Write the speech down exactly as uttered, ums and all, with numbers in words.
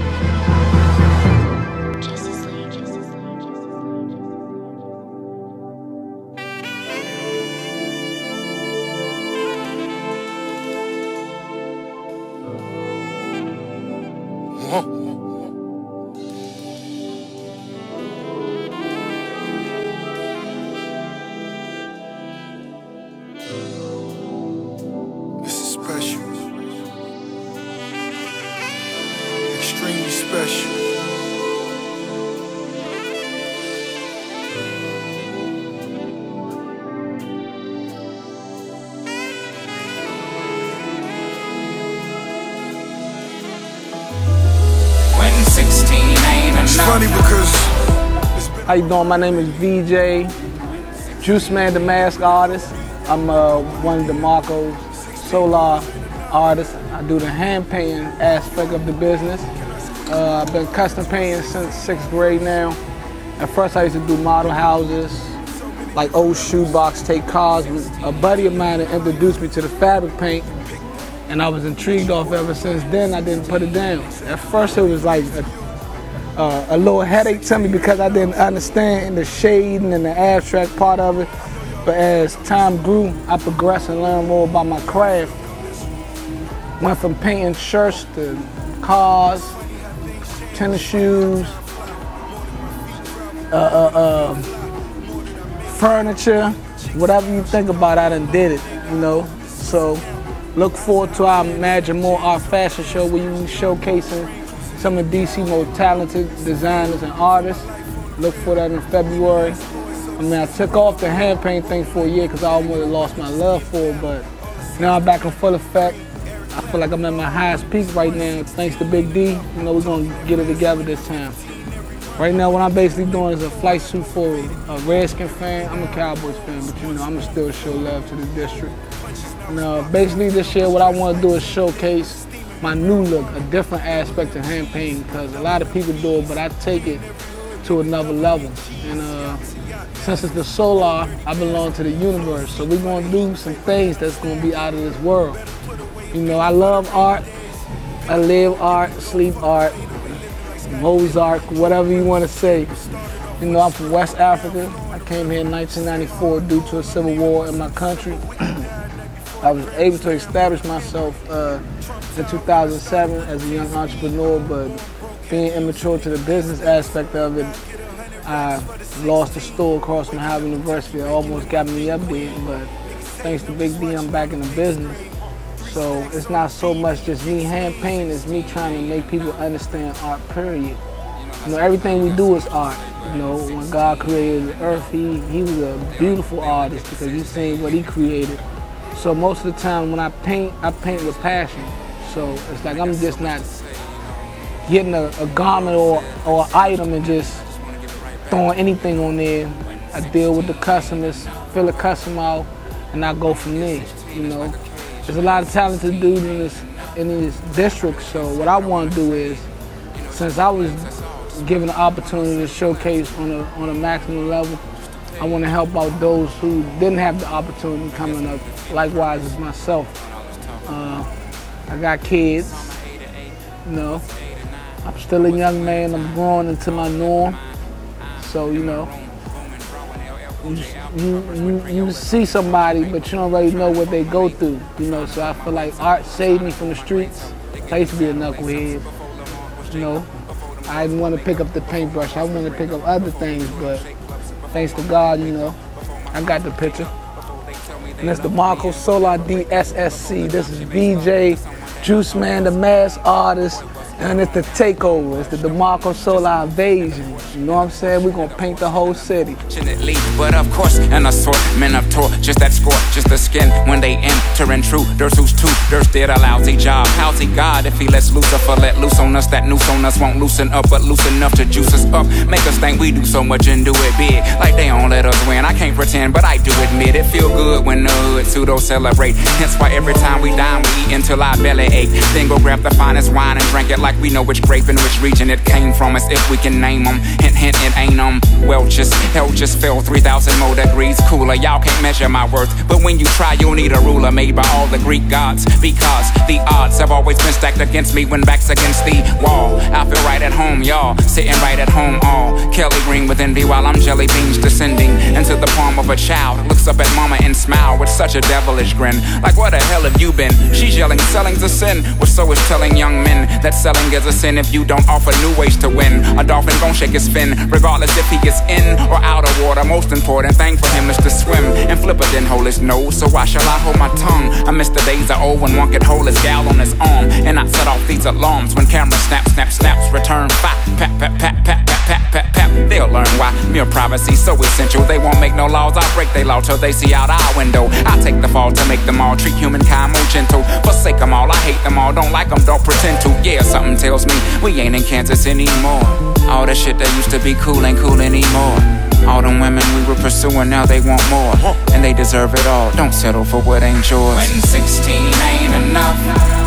This is special. Extremely special. It's funny because how you doing? My name is V J, Juice Man, the Mask Artist. I'm uh, one of DeMarco's Solar artists. I do the hand painting aspect of the business. Uh, I've been custom painting since sixth grade now. At first I used to do model houses, like old shoebox, take cars. A buddy of mine that introduced me to the fabric paint, and I was intrigued off ever since then. I didn't put it down. At first it was like a, uh, a little headache to me because I didn't understand the shading and the abstract part of it. But as time grew, I progressed and learned more about my craft. Went from painting shirts to cars, tennis shoes, uh, uh, uh, furniture, whatever you think about, I done did it, you know. So look forward to our Imagine More Art Fashion Show where you will be showcasing some of D C's most talented designers and artists. Look for that in February. I mean, I took off the hand paint thing for a year because I almost lost my love for it, but now I'm back in full effect. I feel like I'm at my highest peak right now, thanks to Big D. You know, we're gonna get it together this time. Right now, what I'm basically doing is a flight suit for a Redskin fan. I'm a Cowboys fan, but you know, I'm still show love to the district. And uh, basically this year, what I want to do is showcase my new look, a different aspect of hand painting, because a lot of people do it, but I take it to another level. And uh, since it's the Solar, I belong to the universe, so we're gonna do some things that's gonna be out of this world. You know, I love art, I live art, sleep art, Mozart, whatever you want to say. You know, I'm from West Africa. I came here in nineteen ninety-four due to a civil war in my country. I was able to establish myself uh, in two thousand seven as a young entrepreneur, but being immature to the business aspect of it, I lost a store across from Howard University. It almost got me up there, but thanks to Big D, I'm back in the business. So it's not so much just me hand painting, it's me trying to make people understand art, period. You know, everything we do is art. You know, when God created the earth, he, he was a beautiful artist because he's seen what he created. So most of the time when I paint, I paint with passion. So it's like I'm just not getting a, a garment or, or item and just throwing anything on there. I deal with the customers, fill a custom out, and I go from there, you know. There's a lot of talented dudes in this, in this district, so what I want to do is, since I was given the opportunity to showcase on a, on a maximum level, I want to help out those who didn't have the opportunity coming up, likewise as myself. Uh, I got kids, you know, I'm still a young man, I'm growing into my norm, so you know, You, you, you, you see somebody, but you don't really know what they go through, you know, so I feel like art saved me from the streets. I used to be a knucklehead, you know. I didn't want to pick up the paintbrush, I wanted to pick up other things, but thanks to God, you know, I got the picture. And it's DeMarco Solar D S S C. This is V J, Juice Man, the Mask Artist. And it's the takeover, it's the DeMarco Solar invasion. You know what I'm saying? We're gonna paint the whole city. But of course, an assortment of tour, just that score, just the skin when they enter in true. There's who's two, there's did a lousy job. How's he God if he lets Lucifer let loose on us? That noose on us won't loosen up, but loose enough to juice us up. Make us think we do so much and do it big, like they don't let us win. I can't pretend, but I do admit it. Feel good when the hood pseudo celebrate. Hence why every time we dine, we eat until our belly ache. Then go grab the finest wine and drink it like we know which grape and which region it came from, as if we can name them. Hint, hint, it ain't um well, just hell just fell three thousand more degrees cooler. Y'all can't measure my worth, but when you try, you'll need a ruler made by all the Greek gods, because the odds have always been stacked against me when back's against the wall. I feel right at home, y'all, sitting right at home, all Kelly green with envy while I'm jelly beans descending into the palm of a child. Looks up at mama and smile with such a devilish grin, like where the hell have you been? She's yelling, selling's a sin, which so is telling young men that selling is a sin if you don't offer new ways to win. A dolphin gon' shake his fin, regardless if he is in or out of water. Most important thing for him is to swim, and Flipper didn't hold his nose, so why shall I hold my tongue? I miss the days of old when one could hold his gal on his arm, and I set off these alarms when cameras snap, snap, snaps, return fire, pat, pat, pat, pat, pat, pat, pat, pat. They'll learn why mere privacy so essential. They won't make no laws, I break their law till they see out our window. I take the fall to make them all treat humankind more gentle. Forsake them all, I hate them all, don't like them, don't pretend to. Yeah, something tells me we ain't in Kansas anymore. All the shit that used to be cool ain't cool anymore. All them women we were pursuing, now they want more, and they deserve it all. Don't settle for what ain't yours. When sixteen ain't enough,